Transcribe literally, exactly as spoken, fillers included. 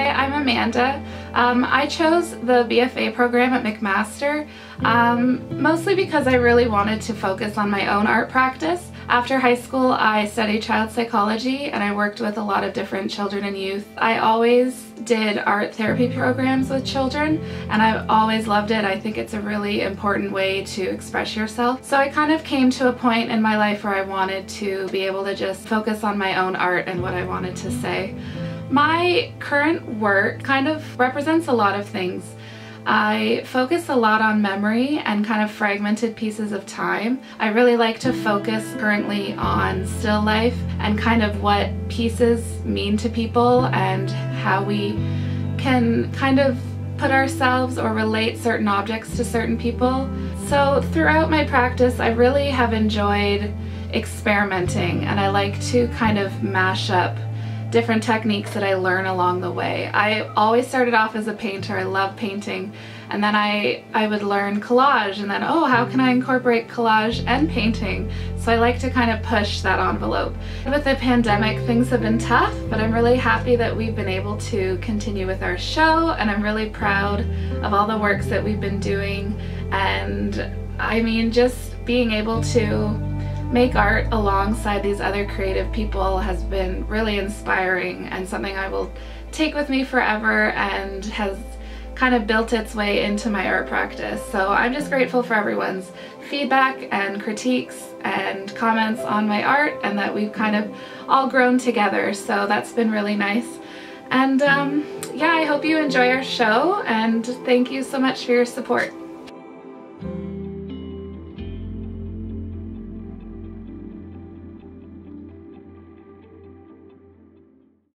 Hi, I'm Amanda. Um, I chose the B F A program at McMaster um, mostly because I really wanted to focus on my own art practice. After high school, I studied child psychology and I worked with a lot of different children and youth. I always did art therapy programs with children and I've always loved it. I think it's a really important way to express yourself. So I kind of came to a point in my life where I wanted to be able to just focus on my own art and what I wanted to say. My current work kind of represents a lot of things. I focus a lot on memory and kind of fragmented pieces of time. I really like to focus currently on still life and kind of what pieces mean to people and how we can kind of put ourselves or relate certain objects to certain people. So throughout my practice, I really have enjoyed experimenting and I like to kind of mash up different techniques that I learn along the way. I always started off as a painter. I love painting, and then I I would learn collage, and then oh, how can I incorporate collage and painting? So I like to kind of push that envelope. With the pandemic, things have been tough, but I'm really happy that we've been able to continue with our show, and I'm really proud of all the works that we've been doing. And I mean, just being able to make art alongside these other creative people has been really inspiring and something I will take with me forever and has kind of built its way into my art practice. So I'm just grateful for everyone's feedback and critiques and comments on my art and that we've kind of all grown together. So that's been really nice. And um, yeah, I hope you enjoy our show and thank you so much for your support.